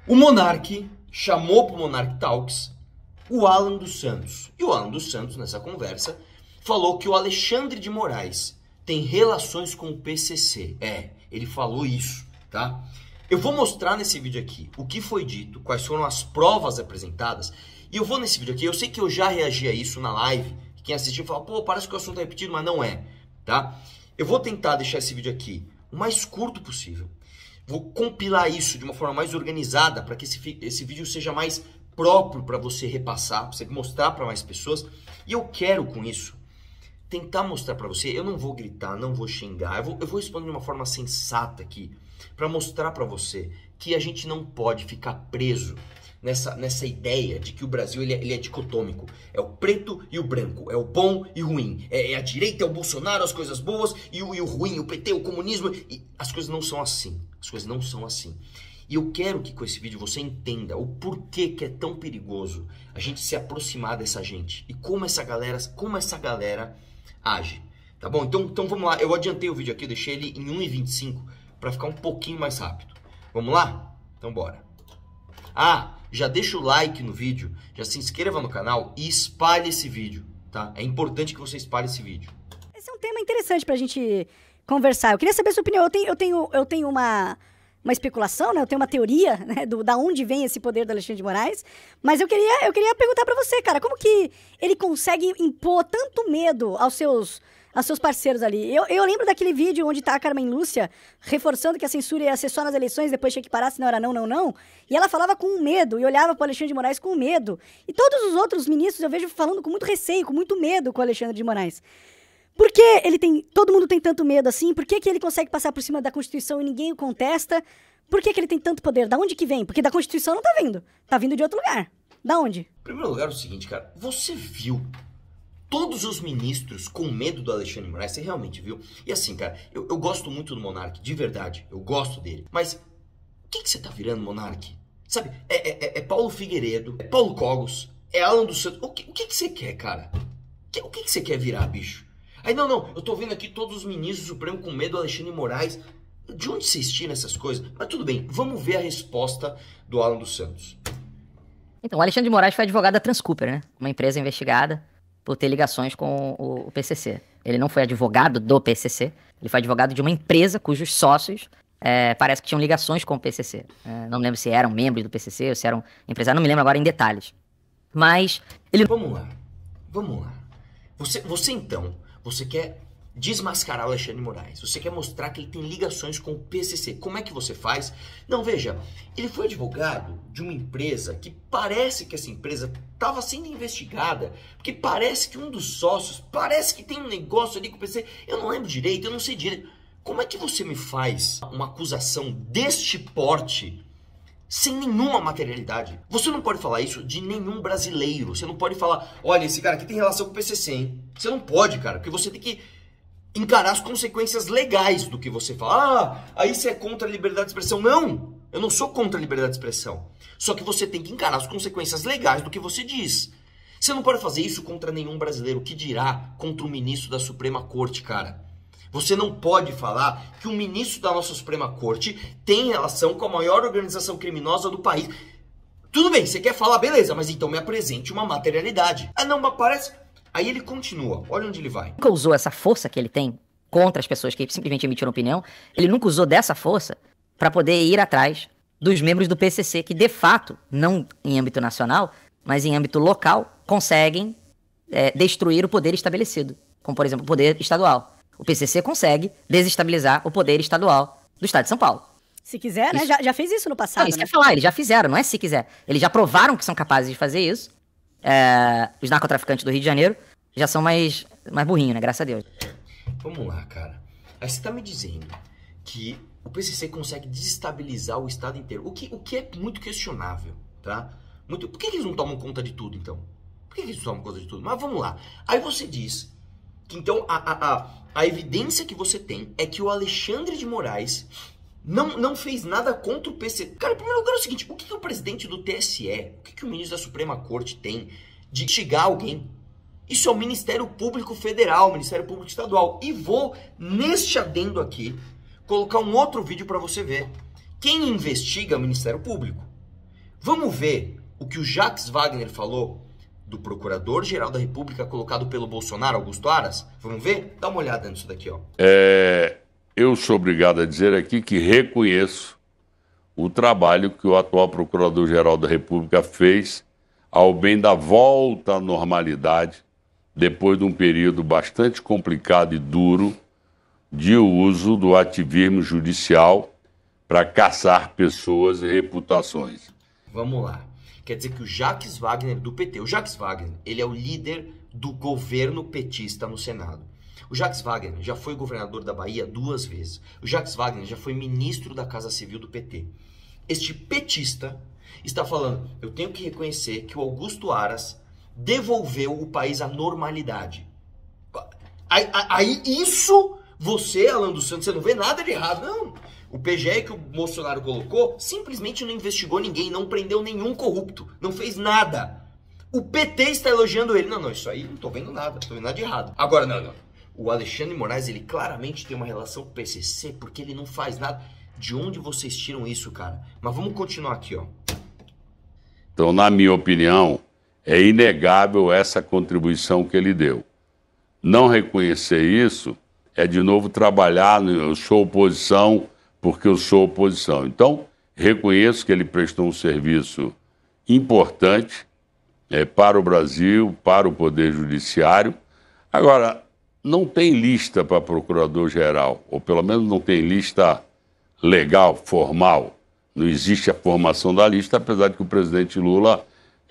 O Monark chamou para o Monark Talks o Alan dos Santos. E o Alan dos Santos, nessa conversa, falou que o Alexandre de Moraes tem relações com o PCC. Ele falou isso, tá? Eu vou mostrar nesse vídeo aqui o que foi dito, quais foram as provas apresentadas. E eu vou nesse vídeo aqui, eu sei que eu já reagi a isso na live. Quem assistiu fala, pô, parece que o assunto é repetido, mas não é, tá? Eu vou tentar deixar esse vídeo aqui o mais curto possível. Vou compilar isso de uma forma mais organizada para que esse vídeo seja mais próprio para você repassar, para você mostrar para mais pessoas. E eu quero com isso tentar mostrar para você, eu não vou gritar, não vou xingar, eu vou responder de uma forma sensata aqui, para mostrar para você que a gente não pode ficar preso nessa ideia de que o Brasil ele é dicotômico. É o preto e o branco, é o bom e o ruim, é a direita, é o Bolsonaro, as coisas boas, e o ruim, o PT, o comunismo. E as coisas não são assim, as coisas não são assim. E eu quero que com esse vídeo você entenda o porquê que é tão perigoso a gente se aproximar dessa gente e como essa galera age, tá bom? Então vamos lá, eu adiantei o vídeo aqui, eu deixei ele em 1:25 para ficar um pouquinho mais rápido. Vamos lá? Então bora. Já deixa o like no vídeo, já se inscreva no canal e espalhe esse vídeo, tá? É importante que você espalhe esse vídeo. Esse é um tema interessante pra gente conversar. Eu queria saber a sua opinião. Eu tenho uma especulação, né? Eu tenho uma teoria, né? Da onde vem esse poder do Alexandre de Moraes. Mas eu queria perguntar pra você, cara, como que ele consegue impor tanto medo aos seus parceiros ali? Eu lembro daquele vídeo onde tá a Carmen Lúcia reforçando que a censura ia ser só nas eleições, depois tinha que parar, senão era não. E ela falava com medo e olhava pro Alexandre de Moraes com medo. E todos os outros ministros eu vejo falando com muito receio, com muito medo com o Alexandre de Moraes. Por que todo mundo tem tanto medo assim? Por que ele consegue passar por cima da Constituição e ninguém o contesta? Por que ele tem tanto poder? Da onde que vem? Porque da Constituição não tá vindo. Tá vindo de outro lugar. Da onde? Em primeiro lugar, é o seguinte, cara. Você viu todos os ministros com medo do Alexandre de Moraes? Você realmente viu? E assim, cara, eu gosto muito do Monark, de verdade. Eu gosto dele. Mas o que você tá virando, Monark? Sabe, é Paulo Figueiredo, é Paulo Cogos, é Alan dos Santos. O que você quer, cara? O que você quer virar, bicho? Aí, não, eu tô vendo aqui todos os ministros do Supremo com medo do Alexandre de Moraes. De onde vocês tiram essas coisas? Mas tudo bem, vamos ver a resposta do Alan dos Santos. Então, o Alexandre de Moraes foi advogado da Transcooper, né? Uma empresa investigada por ter ligações com o PCC. Ele não foi advogado do PCC, ele foi advogado de uma empresa cujos sócios parece que tinham ligações com o PCC. Não me lembro se eram membros do PCC ou se eram empresários, não me lembro agora em detalhes. Mas ele... Vamos lá. Você quer desmascarar o Alexandre de Moraes, você quer mostrar que ele tem ligações com o PCC. Como é que você faz? Não, veja, ele foi advogado de uma empresa que parece que essa empresa estava sendo investigada, porque parece que um dos sócios, parece que tem um negócio ali com o PCC, eu não lembro direito, eu não sei direito. Como é que você me faz uma acusação deste porte sem nenhuma materialidade? Você não pode falar isso de nenhum brasileiro. Você não pode falar, olha, esse cara aqui tem relação com o PCC, hein? Você não pode, cara, porque você tem que encarar as consequências legais do que você fala. Aí você é contra a liberdade de expressão. Não, eu não sou contra a liberdade de expressão. Só que você tem que encarar as consequências legais do que você diz. Você não pode fazer isso contra nenhum brasileiro, que dirá contra o ministro da Suprema Corte, cara. Você não pode falar que um ministro da nossa Suprema Corte tem relação com a maior organização criminosa do país. Tudo bem, você quer falar, beleza, mas então me apresente uma materialidade. Não, mas parece... Aí ele continua, olha onde ele vai. Nunca usou essa força que ele tem contra as pessoas que simplesmente emitiram opinião, ele nunca usou dessa força para poder ir atrás dos membros do PCC, que de fato, não em âmbito nacional, mas em âmbito local, conseguem destruir o poder estabelecido, como por exemplo o poder estadual. O PCC consegue desestabilizar o poder estadual do estado de São Paulo. Se quiser, né? Já fez isso no passado. Isso que eu ia falar, eles já fizeram, não é se quiser. Eles já provaram que são capazes de fazer isso. Os narcotraficantes do Rio de Janeiro já são mais burrinhos, né? Graças a Deus. Vamos lá, cara. Aí você tá me dizendo que o PCC consegue desestabilizar o estado inteiro. O que é muito questionável, tá? Por que eles não tomam conta de tudo, então? Por que eles não tomam conta de tudo? Mas vamos lá. Aí você diz que, então, a evidência que você tem é que o Alexandre de Moraes não fez nada contra o PC. Cara, em primeiro lugar é o seguinte, o que o presidente do TSE, o que o ministro da Suprema Corte tem de investigar alguém? Isso é o Ministério Público Federal, o Ministério Público Estadual. E vou, neste adendo aqui, colocar um outro vídeo para você ver. Quem investiga é o Ministério Público. Vamos ver o que o Jacques Wagner falou do Procurador-Geral da República colocado pelo Bolsonaro, Augusto Aras? Vamos ver? Dá uma olhada nisso daqui, ó. Eu sou obrigado a dizer aqui que reconheço o trabalho que o atual Procurador-Geral da República fez ao bem da volta à normalidade, depois de um período bastante complicado e duro de uso do ativismo judicial para caçar pessoas e reputações. Vamos lá. Quer dizer que o Jacques Wagner do PT, o Jacques Wagner, ele é o líder do governo petista no Senado. O Jacques Wagner já foi governador da Bahia 2 vezes. O Jacques Wagner já foi ministro da Casa Civil do PT. Este petista está falando, eu tenho que reconhecer que o Augusto Aras devolveu o país à normalidade. Aí isso, você, Alan dos Santos, você não vê nada de errado, não. O PGR que o Bolsonaro colocou simplesmente não investigou ninguém, não prendeu nenhum corrupto, não fez nada. O PT está elogiando ele. Não, isso aí não tô vendo nada, não tô vendo nada de errado. Agora, não. O Alexandre de Moraes, ele claramente tem uma relação com o PCC porque ele não faz nada. De onde vocês tiram isso, cara? Mas vamos continuar aqui, ó. Então, na minha opinião, é inegável essa contribuição que ele deu. Não reconhecer isso é, de novo, trabalhar no eu sou oposição porque eu sou oposição. Então, reconheço que ele prestou um serviço importante para o Brasil, para o Poder Judiciário. Agora, não tem lista para procurador-geral, ou pelo menos não tem lista legal, formal. Não existe a formação da lista, apesar de que o presidente Lula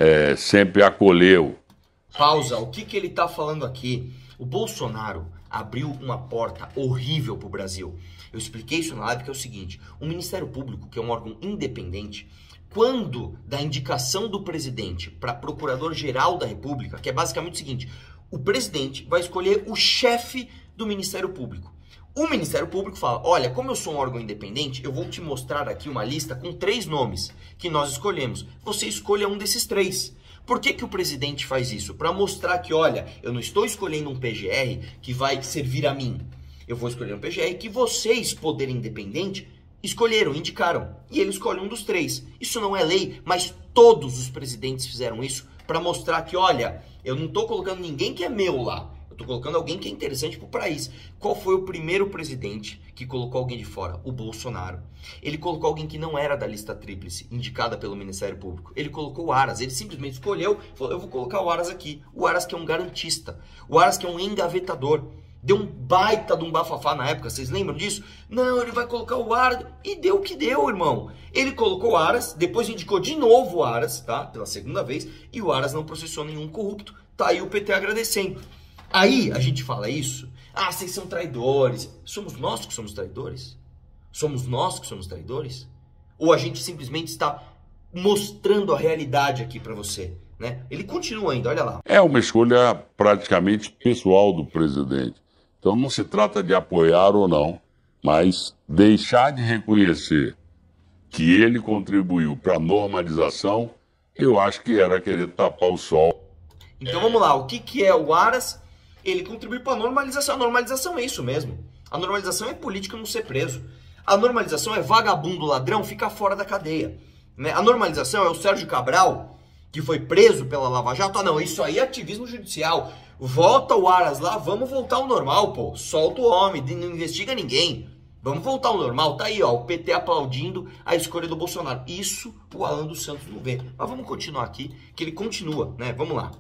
sempre acolheu. Pausa, o que ele está falando aqui? O Bolsonaro abriu uma porta horrível para o Brasil. Eu expliquei isso na live, que é o seguinte: o Ministério Público, que é um órgão independente, quando da indicação do presidente para Procurador-Geral da República, que é basicamente o seguinte, o presidente vai escolher o chefe do Ministério Público. O Ministério Público fala, olha, como eu sou um órgão independente, eu vou te mostrar aqui uma lista com 3 nomes que nós escolhemos. Você escolha um desses 3. Por que o presidente faz isso? Para mostrar que, olha, eu não estou escolhendo um PGR que vai servir a mim. Eu vou escolher um PGR que vocês, poder independente, escolheram, indicaram. E ele escolhe um dos 3. Isso não é lei, mas todos os presidentes fizeram isso para mostrar que, olha, eu não estou colocando ninguém que é meu lá. Eu estou colocando alguém que é interessante para o país. Qual foi o primeiro presidente que colocou alguém de fora? O Bolsonaro. Ele colocou alguém que não era da lista tríplice, indicada pelo Ministério Público. Ele colocou o Aras. Ele simplesmente escolheu, falou, eu vou colocar o Aras aqui. O Aras que é um garantista. O Aras que é um engavetador. Deu um baita de um bafafá na época, vocês lembram disso? Não, ele vai colocar o Aras. E deu o que deu, irmão. Ele colocou o Aras, depois indicou de novo o Aras, tá? Pela segunda vez. E o Aras não processou nenhum corrupto. Tá aí o PT agradecendo. Aí a gente fala isso. Ah, vocês são traidores. Somos nós que somos traidores? Somos nós que somos traidores? Ou a gente simplesmente está mostrando a realidade aqui para você, né? Ele continua ainda, olha lá. É uma escolha praticamente pessoal do presidente. Então não se trata de apoiar ou não, mas deixar de reconhecer que ele contribuiu para a normalização, eu acho que era querer tapar o sol. Então vamos lá, o que é o Aras? Ele contribui para a normalização. A normalização é isso mesmo. A normalização é política não ser preso. A normalização é vagabundo, ladrão, ficar fora da cadeia, né? A normalização é o Sérgio Cabral, que foi preso pela Lava Jato. Ah, não, isso aí é ativismo judicial. Volta o Aras lá, vamos voltar ao normal, pô. Solta o homem, não investiga ninguém. Vamos voltar ao normal. Tá aí, ó, o PT aplaudindo a escolha do Bolsonaro. Isso o Alan dos Santos não vê. Mas vamos continuar aqui, que ele continua, né? Vamos lá.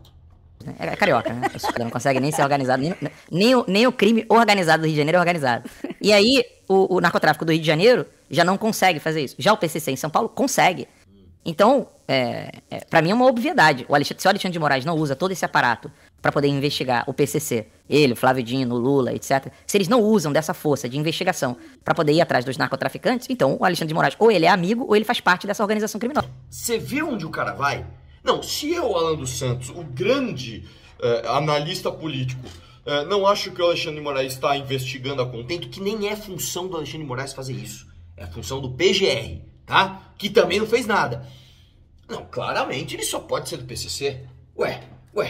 É carioca, né? Não consegue nem ser organizado, nem o crime organizado do Rio de Janeiro é organizado. E aí, o narcotráfico do Rio de Janeiro já não consegue fazer isso. Já o PCC em São Paulo consegue. Então, pra mim é uma obviedade. Se o Alexandre de Moraes não usa todo esse aparato pra poder investigar o PCC, ele, o Flávio Dino, o Lula, etc. Se eles não usam dessa força de investigação pra poder ir atrás dos narcotraficantes, então o Alexandre de Moraes ou ele é amigo ou ele faz parte dessa organização criminosa. Você viu onde o cara vai? Não, se eu, Alan dos Santos, o grande analista político, não acho que o Alexandre de Moraes está investigando a contento, que nem é função do Alexandre de Moraes fazer isso. É a função do PGR, tá? Que também não fez nada. Não, claramente ele só pode ser do PCC. Ué,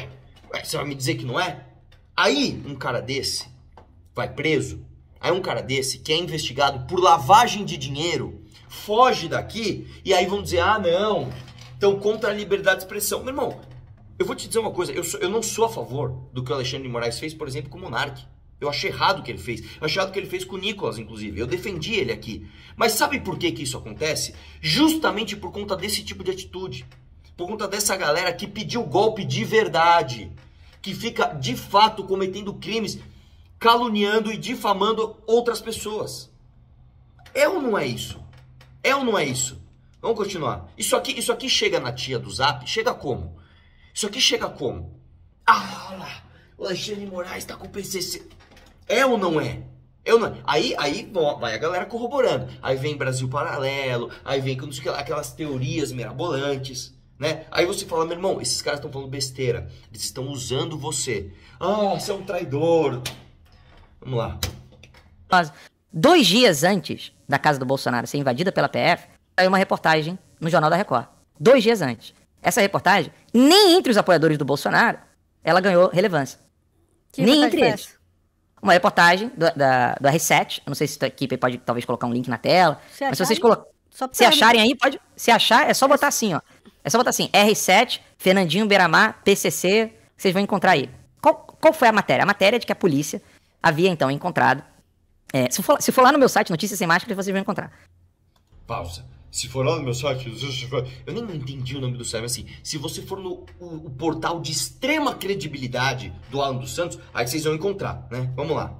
você vai me dizer que não é? Aí um cara desse vai preso, aí um cara desse que é investigado por lavagem de dinheiro, foge daqui, e aí vão dizer, ah não, estão contra a liberdade de expressão. Meu irmão, eu vou te dizer uma coisa, eu não sou a favor do que o Alexandre de Moraes fez, por exemplo, com o Monark. Eu achei errado o que ele fez. Eu achei errado o que ele fez com o Nicolas, inclusive. Eu defendi ele aqui. Mas sabe por que isso acontece? Justamente por conta desse tipo de atitude. Por conta dessa galera que pediu golpe de verdade. Que fica, de fato, cometendo crimes, caluniando e difamando outras pessoas. É ou não é isso? É ou não é isso? Vamos continuar. Isso aqui chega na tia do Zap, chega como? Isso aqui chega como? Ah, olha lá, o Alexandre de Moraes tá com o PCC. É ou não é? É ou não é? Aí vai a galera corroborando. Aí vem Brasil Paralelo, aí vem aquelas teorias mirabolantes, né? Aí você fala, meu irmão, esses caras estão falando besteira. Eles estão usando você. Ah, você é um traidor. Vamos lá. 2 dias antes da casa do Bolsonaro ser invadida pela PF, saiu uma reportagem no Jornal da Record. 2 dias antes. Essa reportagem, nem entre os apoiadores do Bolsonaro, ela ganhou relevância. Nem entre eles. Uma reportagem do R7. Eu não sei se a equipe pode talvez colocar um link na tela. Mas se vocês se acharem aí, pode. Se achar, é só botar assim, ó. É só botar assim, R7, Fernandinho Beiramar, PCC, vocês vão encontrar aí. Qual foi a matéria? A matéria é de que a polícia havia, então, encontrado... se for lá no meu site, Notícias Sem Máscara, vocês vão encontrar. Pausa. Se for lá no meu site... Eu nem entendi o nome do site, mas assim, se você for no o portal de extrema credibilidade do Alan dos Santos, aí vocês vão encontrar, né? Vamos lá.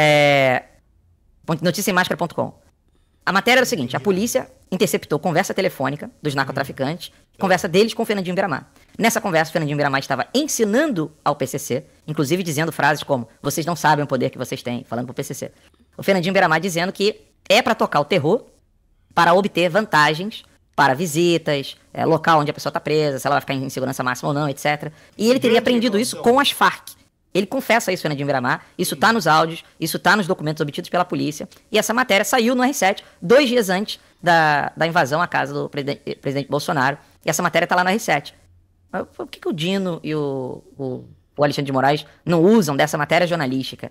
Noticiasemmascara.com. A matéria era o seguinte, a polícia interceptou conversa telefônica dos narcotraficantes, conversa deles com o Fernandinho Beiramar. Nessa conversa, o Fernandinho Beiramar estava ensinando ao PCC, inclusive dizendo frases como, vocês não sabem o poder que vocês têm, falando pro PCC. O Fernandinho Beiramar dizendo que é para tocar o terror, para obter vantagens para visitas, local onde a pessoa está presa, se ela vai ficar em segurança máxima ou não, etc. E ele teria aprendido isso com as Farc. Ele confessa isso, Fernandinho Beiramar, isso tá nos áudios, isso tá nos documentos obtidos pela polícia, e essa matéria saiu no R7 2 dias antes da invasão à casa do presidente Bolsonaro, e essa matéria tá lá no R7. Por que o Dino e o Alexandre de Moraes não usam dessa matéria jornalística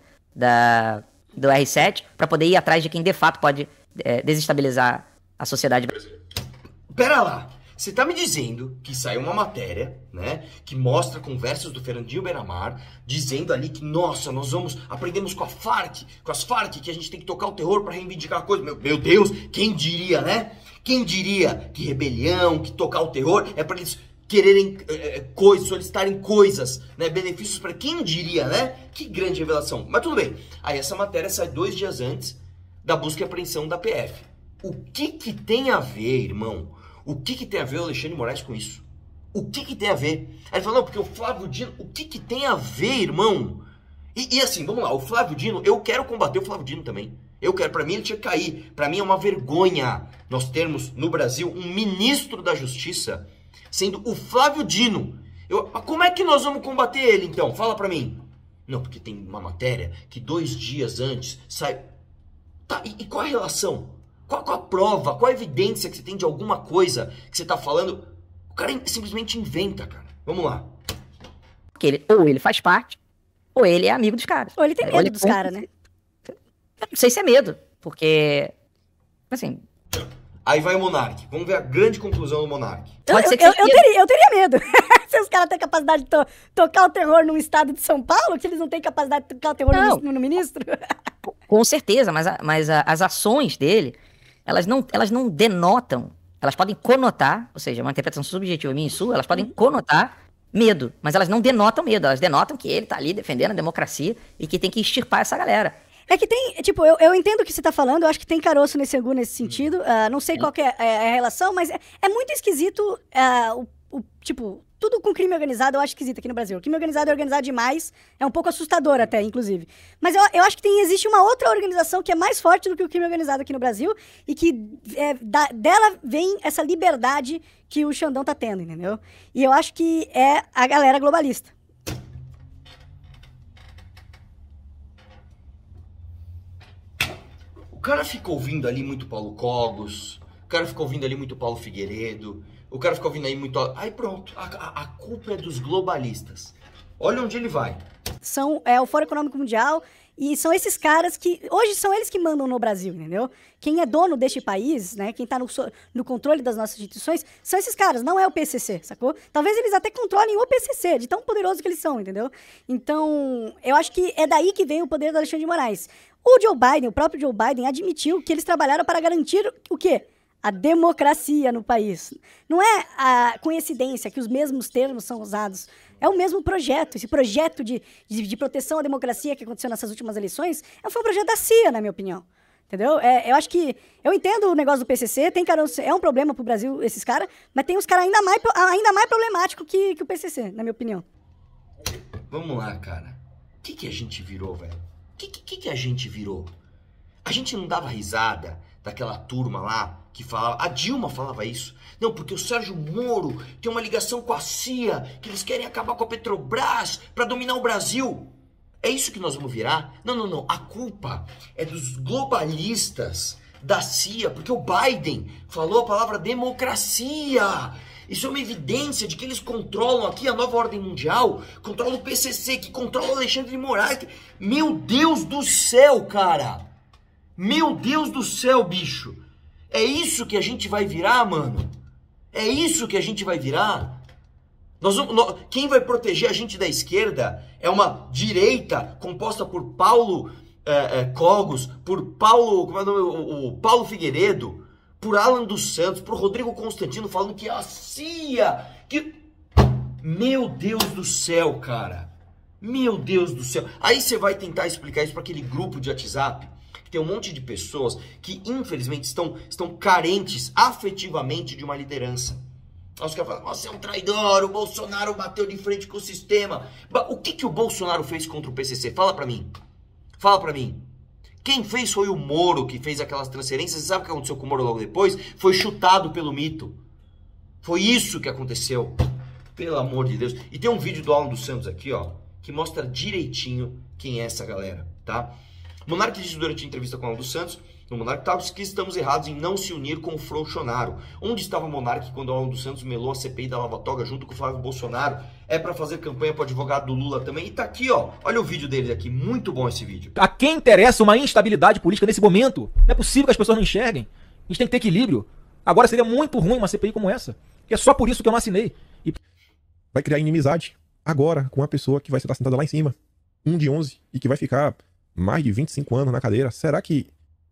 do R7 para poder ir atrás de quem de fato pode desestabilizar a sociedade brasileira? Pera lá, você tá me dizendo que saiu uma matéria, né, que mostra conversas do Fernandinho Beiramar, dizendo ali que, nossa, nós aprendemos com as Farc, que a gente tem que tocar o terror pra reivindicar a coisa. Meu Deus, quem diria, né? Quem diria que rebelião, que tocar o terror é pra eles quererem coisas, solicitarem coisas, né, benefícios pra quem diria, né? Que grande revelação. Mas tudo bem, aí essa matéria sai 2 dias antes da busca e apreensão da PF. O que tem a ver, irmão? O que tem a ver o Alexandre de Moraes com isso? O que tem a ver? Aí ele falou, não, porque o Flávio Dino... O que tem a ver, irmão? E assim, vamos lá, o Flávio Dino, eu quero combater o Flávio Dino também. Pra mim ele tinha que cair. Pra mim é uma vergonha nós termos no Brasil um ministro da Justiça sendo o Flávio Dino. Como é que nós vamos combater ele, então? Fala pra mim. Não, porque tem uma matéria que 2 dias antes sai... Tá, e qual a relação? Qual a prova, qual a evidência que você tem de alguma coisa que você tá falando? O cara simplesmente inventa, cara. Vamos lá. Porque ou ele faz parte, ou ele é amigo dos caras. Ou ele tem medo dos caras, né? Eu não sei se é medo, porque... Assim... Aí vai o Monark. Vamos ver a grande conclusão do Monark. Eu teria medo. Se os caras têm capacidade de tocar o terror num estado de São Paulo, que eles não têm capacidade de tocar o terror no ministro? Com certeza, mas as ações dele... Elas não denotam, elas podem conotar, ou seja, uma interpretação subjetiva minha e sua, elas podem conotar medo, mas elas não denotam medo, elas denotam que ele tá ali defendendo a democracia e que tem que extirpar essa galera. É que tem, tipo, eu entendo o que você tá falando, eu acho que tem caroço nesse angu nesse sentido, não sei qual que é a relação, mas é muito esquisito, tipo, tudo com crime organizado eu acho esquisito aqui no Brasil. O crime organizado é organizado demais, é um pouco assustador até, inclusive. Mas eu acho que existe uma outra organização que é mais forte do que o crime organizado aqui no Brasil e que dela vem essa liberdade que o Xandão tá tendo, entendeu? E eu acho que é a galera globalista. O cara fica ouvindo ali muito Paulo Cogos, o cara fica ouvindo ali muito Paulo Figueiredo, o cara fica ouvindo aí muito... Aí pronto, a culpa é dos globalistas. Olha onde ele vai. É o Fórum Econômico Mundial E são esses caras que, hoje são eles que mandam no Brasil, entendeu? Quem é dono deste país, né, quem tá no controle das nossas instituições, são esses caras, não é o PCC, sacou? Talvez eles até controlem o PCC, de tão poderoso que eles são, entendeu? Então, eu acho que é daí que vem o poder do Alexandre de Moraes. O Joe Biden, o próprio Joe Biden, admitiu que eles trabalharam para garantir o quê? A democracia no país. Não é a coincidência que os mesmos termos são usados. É o mesmo projeto. Esse projeto de proteção à democracia que aconteceu nessas últimas eleições foi um projeto da CIA, na minha opinião. Entendeu? Eu acho que... Eu entendo o negócio do PCC, é um problema pro Brasil, esses caras, mas tem uns caras ainda mais problemáticos que o PCC, na minha opinião. Vamos lá, cara. O que a gente virou, velho? O que a gente virou? A gente não dava risada daquela turma lá que falava... A Dilma falava isso. Não, porque o Sérgio Moro tem uma ligação com a CIA, que eles querem acabar com a Petrobras para dominar o Brasil. É isso que nós vamos virar? Não. A culpa é dos globalistas da CIA, porque o Biden falou a palavra democracia. Isso é uma evidência de que eles controlam aqui a nova ordem mundial, controlam o PCC, que controla o Alexandre de Moraes. Meu Deus do céu, cara! Meu Deus do céu, bicho! É isso que a gente vai virar, mano? É isso que a gente vai virar? Quem vai proteger a gente da esquerda é uma direita composta por Paulo Cogos, por Paulo, como é o nome? O Paulo Figueiredo, por Alan dos Santos, por Rodrigo Constantino falando que a CIA... Meu Deus do céu, cara! Meu Deus do céu! Aí você vai tentar explicar isso para aquele grupo de WhatsApp, que tem um monte de pessoas que, infelizmente, estão carentes afetivamente de uma liderança. Os caras falam, você é um traidor, o Bolsonaro bateu de frente com o sistema. O que o Bolsonaro fez contra o PCC? Fala pra mim. Fala pra mim. Quem fez foi o Moro, que fez aquelas transferências. Você sabe o que aconteceu com o Moro logo depois? Foi chutado pelo mito. Foi isso que aconteceu. Pelo amor de Deus. E tem um vídeo do Alan dos Santos aqui, ó, que mostra direitinho quem é essa galera, tá? Monark disse durante a entrevista com o Alan dos Santos, no Monark Talks, que estamos errados em não se unir com o Frouxonaro. Onde estava o Monark quando o Alan dos Santos melou a CPI da Lava Toga junto com o Flávio Bolsonaro? É para fazer campanha pro advogado do Lula também. E tá aqui, ó. Olha o vídeo dele aqui. Muito bom esse vídeo. A quem interessa uma instabilidade política nesse momento? Não é possível que as pessoas não enxerguem. A gente tem que ter equilíbrio. Agora seria muito ruim uma CPI como essa. E é só por isso que eu não assinei. Vai criar inimizade agora com uma pessoa que vai estar sentada lá em cima, 1 de 11, e que vai ficar mais de 25 anos na cadeira. Será que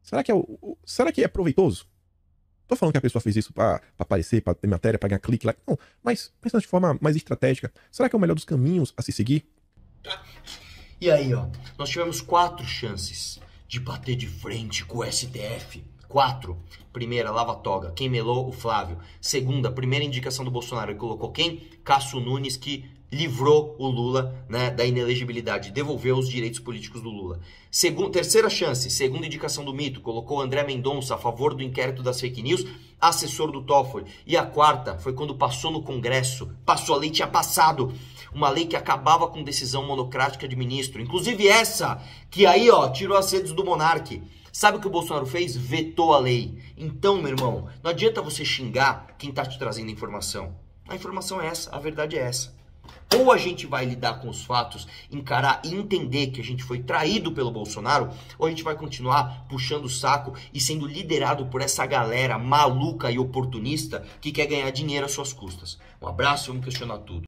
é proveitoso? Tô falando que a pessoa fez isso pra aparecer, pra ter matéria, pra ganhar clique lá. Não, mas pensando de forma mais estratégica, será que é o melhor dos caminhos a se seguir? E aí, ó, nós tivemos 4 chances de bater de frente com o STF. 4. Primeira, Lava Toga. Quem melou? O Flávio. Segunda, primeira indicação do Bolsonaro. Ele colocou quem? Cássio Nunes, que livrou o Lula, né, da inelegibilidade, devolveu os direitos políticos do Lula. Terceira chance, segunda indicação do mito, colocou André Mendonça a favor do inquérito das fake news, assessor do Toffoli. E a quarta foi quando passou no Congresso, passou a lei, tinha passado uma lei que acabava com decisão monocrática de ministro, inclusive essa, que aí, ó, tirou as redes do Monark. Sabe o que o Bolsonaro fez? Vetou a lei. Então, meu irmão, não adianta você xingar quem tá te trazendo informação. A informação é essa, a verdade é essa. Ou a gente vai lidar com os fatos, encarar e entender que a gente foi traído pelo Bolsonaro, ou a gente vai continuar puxando o saco e sendo liderado por essa galera maluca e oportunista que quer ganhar dinheiro às suas custas. Um abraço e vamos questionar tudo.